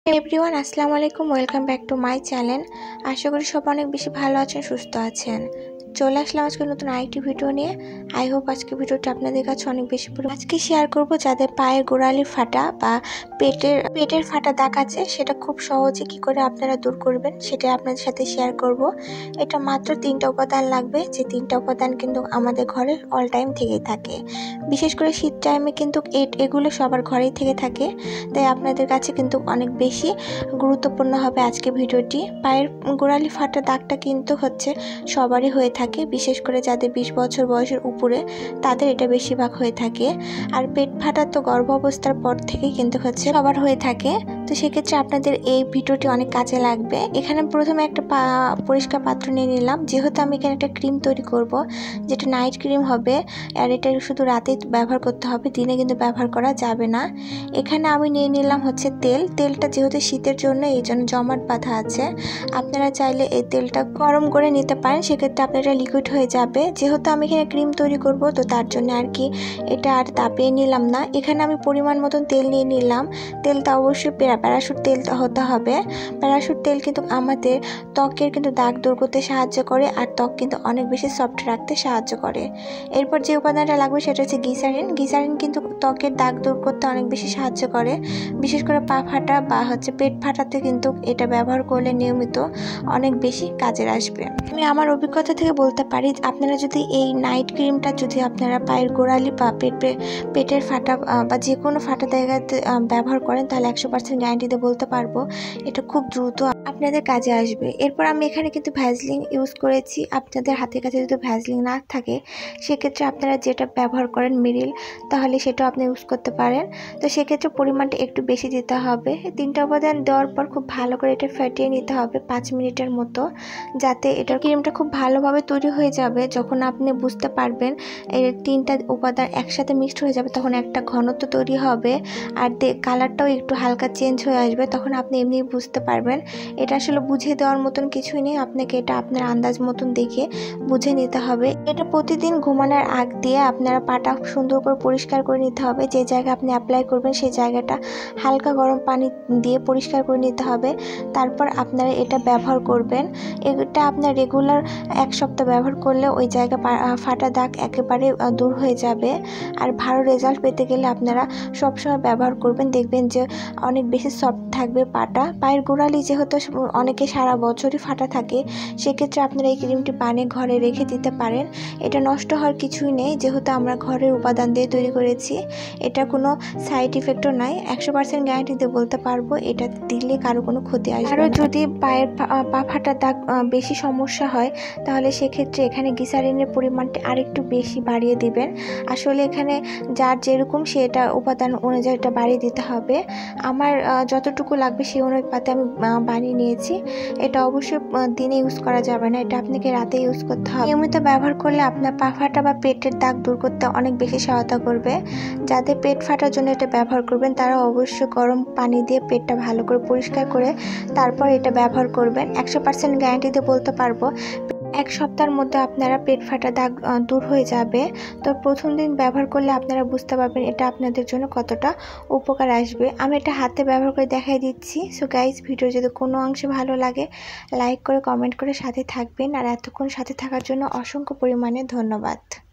Everyone আসসালামু আলাইকুম welcome back to my channel. আশা করি সব অনেক বেশি ভালো আছেন, সুস্থ আছেন। চলে আসলাম আজকে নতুন আরেকটি ভিডিও নিয়ে। আই হোপ আজকে ভিডিওটা আপনাদের কাছে অনেক বেশি আজকে শেয়ার করব যাদের পায়ের গোড়ালি ফাটা বা পেটের ফাটা দাগ আছে সেটা খুব সহজে কি করে আপনারা দূর করবেন সেটা আপনাদের সাথে শেয়ার করব। এটা মাত্র 3টা উপাদান লাগবে, যে 3টা উপাদান কিন্তু আমাদের ঘরে অল টাইম থেকেই থাকে। বিশেষ করে শীত টাইমে কিন্তু এগুলো সবার ঘরেই থেকে থাকে, তাই আপনাদের কাছে কিন্তু অনেক বেশি গুরুত্বপূর্ণ হবে আজকে ভিডিওটি। পায়ের গোড়ালি ফাটা দাগটা কিন্তু হচ্ছে সবারই হয়ে থাকে, বিশেষ করে যাদের 20 বছর বয়সের উপরে তাদের এটা বেশিরভাগ হয়ে থাকে। আর পেট ফাটা তো গর্ভ অবস্থার পর থেকেই কিন্তু হচ্ছে সবার হয়ে থাকে। তো সেক্ষেত্রে আপনাদের এই ভিডিওটি অনেক কাজে লাগবে। এখানে প্রথমে একটা পরিষ্কার পাত্র নিয়ে নিলাম, যেহেতু আমি এখানে একটা ক্রিম তৈরি করব যেটা নাইট ক্রিম হবে, আর এটা শুধু রাতেই ব্যবহার করতে হবে, দিনে কিন্তু ব্যবহার করা যাবে না। এখানে আমি নিয়ে নিলাম হচ্ছে তেলটা যেহেতু শীতের জন্য এই জন্য জমাট বাঁধা আছে। আপনারা চাইলে এই তেলটা গরম করে নিতে পারেন, সেক্ষেত্রে আপনার এটা লিকুইড হয়ে যাবে। যেহেতু আমি এখানে ক্রিম তৈরি করব তো তার জন্য আর কি এটা আর তাপিয়ে নিলাম না। এখানে আমি পরিমাণ মতন তেল নিয়ে নিলাম। তেলটা অবশ্যই প্যারাশুট তেল হতে হবে। প্যারাশুট তেল কিন্তু আমাদের ত্বকের কিন্তু দাগ দূর করতে সাহায্য করে, আর ত্বক কিন্তু অনেক বেশি সফট রাখতে সাহায্য করে। এরপর যে উপাদানটা লাগবে সেটা হচ্ছে গ্লিসারিন কিন্তু ত্বকের দাগ দূর করতে অনেক বেশি সাহায্য করে। বিশেষ করে পা ফাটা বা হচ্ছে পেট ফাটাতে কিন্তু এটা ব্যবহার করলে নিয়মিত অনেক বেশি কাজের আসবে। আমি আমার অভিজ্ঞতা থেকে বলতে পারি, আপনারা যদি এই নাইট ক্রিমটা যদি আপনারা পায়ের গোড়ালি বা পেটের ফাটা বা যে কোনো ফাটা জায়গাতে ব্যবহার করেন তাহলে 100% গ্যারান্টিতে বলতে পারবো এটা খুব দ্রুত আপনাদের কাজে আসবে। এরপর আমি এখানে কিন্তু ভ্যাসলিন ইউজ করেছি। আপনাদের হাতের কাছে যদি ভ্যাসলিন না থাকে সেক্ষেত্রে আপনারা যেটা ব্যবহার করেন মিরিল, তাহলে সেটাও আপনি ইউজ করতে পারেন। তো সেক্ষেত্রে পরিমাণটা একটু বেশি দিতে হবে। 3টা উপাদান দেওয়ার পর খুব ভালো করে এটা ফেটিয়ে নিতে হবে 5 মিনিটের মতো, যাতে এটার ক্রিমটা খুব ভালোভাবে তৈরি হয়ে যাবে। যখন আপনি বুঝতে পারবেন এই 3টা উপাদান একসাথে মিক্সড হয়ে যাবে তখন একটা ঘনত্ব তৈরি হবে, আর কালারটাও একটু হালকা চেঞ্জ হয়ে আসবে, তখন আপনি এমনি বুঝতে পারবেন। এটা আসলে বুঝিয়ে দেওয়ার মতন কিছুই নেই, আপনাকে এটা আপনার আন্দাজ মতন দেখে বুঝে নিতে হবে। এটা প্রতিদিন ঘুমানোর আগ দিয়ে আপনারা পাটা সুন্দর করে পরিষ্কার করে নিতে হবে। যে জায়গায় আপনি অ্যাপ্লাই করবেন সেই জায়গাটা হালকা গরম পানি দিয়ে পরিষ্কার করে নিতে হবে। তারপর আপনারা এটা ব্যবহার করবেন। এটা আপনার রেগুলার 1 সপ্তাহ ব্যবহার করলে ওই জায়গা ফাটা দাগ একেবারে দূর হয়ে যাবে। আর ভালো রেজাল্ট পেতে গেলে আপনারা সবসময় ব্যবহার করবেন, দেখবেন যে অনেক বেশি সফট থাকবে পাটা। পায়ের গোড়ালি যেহেতু অনেকে সারা বছরই ফাটা থাকে, সেক্ষেত্রে আপনারা এই ক্রিমটি বানিয়ে ঘরে রেখে দিতে পারেন। এটা নষ্ট হওয়ার কিছুই নেই, যেহেতু আমরা ঘরের উপাদান দিয়ে তৈরি করেছি। এটা কোনো সাইড ইফেক্টও নাই, 100% গ্যারান্টি দিয়ে বলতে পারবো এটা দিলে কারো কোনো ক্ষতি আসবে না। আরও যদি পায়ের পা ফাটার দাগ বেশি সমস্যা হয় তাহলে সেক্ষেত্রে এখানে গ্লিসারিনের পরিমাণটা আরেকটু বেশি বাড়িয়ে দিবেন। আসলে এখানে যার যেরকম সেটা উপাদান অনুযায়ী এটা বাড়িয়ে দিতে হবে। আমার যতটুকু লাগবে সেই অনুপাতে আমি বানিয়ে নিয়েছি। এটা অবশ্যই দিনে ইউজ করা যাবে না, এটা আপনাকে রাতে ইউজ করতে হবে। নিয়মিত ব্যবহার করলে আপনার পা ফাটা বা পেটের দাগ দূর করতে অনেক বেশি সহায়তা করবে। যাদের পেট ফাটার জন্য এটা ব্যবহার করবেন তারা অবশ্যই গরম পানি দিয়ে পেটটা ভালো করে পরিষ্কার করে তারপর এটা ব্যবহার করবেন। 100% গ্যারান্টি দিয়ে বলতে পারবো 1 সপ্তাহের মধ্যে আপনারা পেট ফাটা দাগ দূর হয়ে যাবে। তো প্রথম দিন ব্যবহার করলে আপনারা বুঝতে পারবেন এটা আপনাদের জন্য কতটা উপকার আসবে। আমি এটা হাতে ব্যবহার করে দেখাই দিচ্ছি। সো গাইজ, ভিডিও যদি কোনো অংশে ভালো লাগে লাইক করে কমেন্ট করে সাথে থাকবেন, আর এতক্ষণ সাথে থাকার জন্য অসংখ্য পরিমাণে ধন্যবাদ।